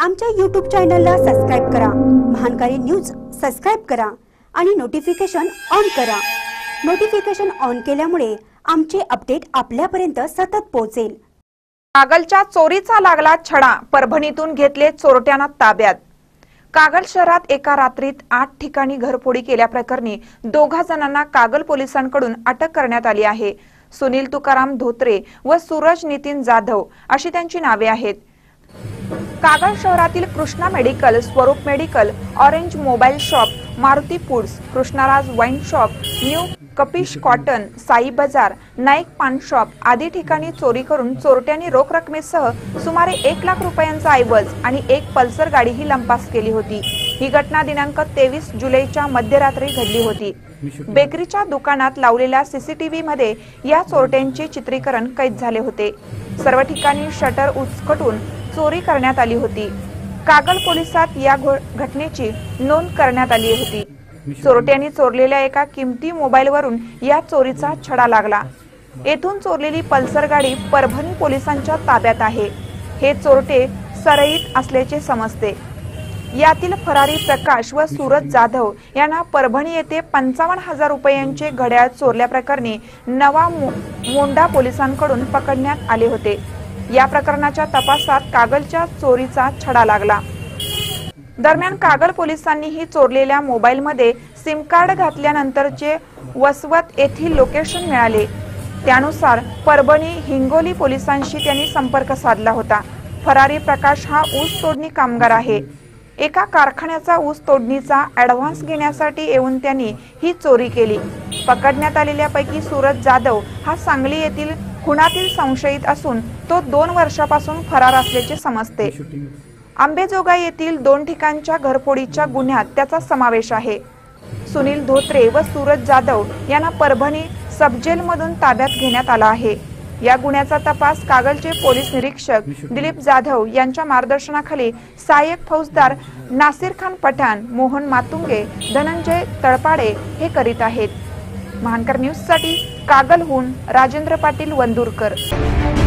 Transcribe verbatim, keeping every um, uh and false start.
आमच्या यूट्यूब चॅनलला सबस्क्राइब करा, महानकारी न्यूज सबस्क्राइब करा आणि नोटिफिकेशन ऑन करा। नोटिफिकेशन ऑन केल्यामुळे आमचे अपडेट आपल्यापर्यंत सतत पोहोचेल। कागलच्या चोरीचा लागला छडा, परभणीतून घेतले चोरट्यांना ताब्यात। कागल शहरात एका रात्रीत आठ ठिकाणी घरफोडी केल्याप्रकरणी दोघा जणांना कागल पोलिसांकडून अटक करण्यात आली आहे। सुनील तुकाराम धोत्रे व सूरज नितीन जाधव अशी त्यांची नावे आहेत। कागल शहरातील Krishna medical, Swaroop medical, orange mobile shop, Maruti foods, Krishnaraj wine shop, new Kapish cotton, Sai Bazaar, Naik पान शॉप आदी ठिकाणी चोरी करून चोरट्यांनी रोख रकमेसह सुमारे एक लाख रुपयांचा ऐवज आणि एक पल्सर गाडीही लंपास केली होती। ही घटना दिनांक तेवीस जुलैच्या मध्यरात्री घडली होती। बेकरीच्या दुकानात लावलेल्या सीसीटीव्ही मध्ये या चोरट्यांचे चित्रीकरण कैद झाले होते। सर्व ठिकाणी शटर उचकटून चोरी करण्यात आली होती। कागल पोलिसात या घटनेची नोंद करण्यात आली होती। चोरट्यांनी चोरलेल्या एका किमती मोबाईलवरून या चोरीचा छडा लागला। येथून चोरलेली पल्सर गाडी परभणी पोलिसांच्या ताब्यात आहे। हे चोरटे सराईत असल्याचे समजते। यातील फरारी प्रकाश व सूरज जाधव यांना परभणी येथे पंचावन्न हजार रुपयांचे घड्याळ चोरल्याप्रकरणी नवा मोंढा पोलिसांकडून पकडण्यात आले होते। या प्रकरणाच्या तपासात कागलच्या चोरीचा छडा लागला। दरम्यान कागल पोलिसांनीही चोरलेल्या मोबाईलमध्ये सिम कार्ड घातल्यानंतरचे वसवत येथील लोकेशन मिळाले। त्यानुसार परभणी हिंगोली पोलिसांशी त्यांनी संपर्क साधला होता। फरारी प्रकाश हा ऊस तोडणी कामगार आहे। एका कारखान्याचा ऊस तोडणीचा ॲडव्हान्स घेण्यासाठी येऊन त्यांनी ही चोरी केली। पकडण्यात आलेल्यापैकी सूरज जाधव हा सांगली येथील खुनातील संशयित असून तो दोन वर्षापासून फरार असल्याचे समजते। आंबेजोगाई येथील दोन ठिकाणच्या घरफोडीच्या गुन्ह्यात त्याचा समावेश आहे। सुनील धोत्रे व सूरज जाधव यांना परभणी सबजेलमधून ताब्यात घेण्यात आला आहे। या गुन्ह्याचा तपास कागलचे पोलीस निरीक्षक दिलीप जाधव यांच्या मार्गदर्शनाखाली सहाय्यक फौजदार नासिर खान पठाण, मोहन मातुंगे, धनंजय तळपाडे हे करीत आहेत। महानकर न्यूज साठी कागलहून राजेंद्र पाटील वंदुरकर।